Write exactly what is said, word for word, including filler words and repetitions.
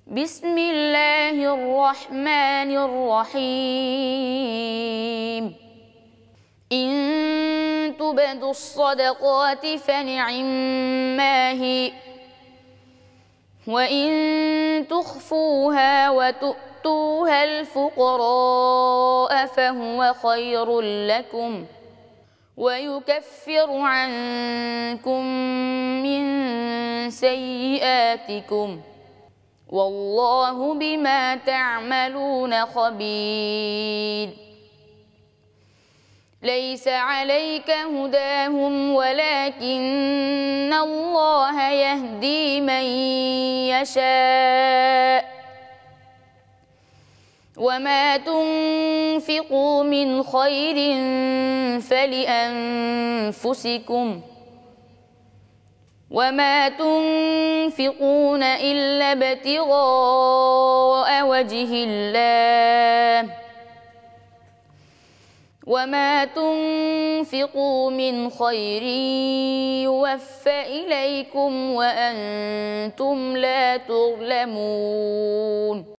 بسم الله الرحمن الرحيم إن تبدوا الصدقات فنعما هي وإن تخفوها وتؤتوها الفقراء فهو خير لكم ويكفر عنكم من سيئاتكم والله بما تعملون خبير ليس عليك هداهم ولكن الله يهدي من يشاء وما تنفقوا من خير فلأنفسكم وما تنفقون إلا ابتغاء وجه الله وما تنفقوا من خير يوفى إليكم وأنتم لا تظلمون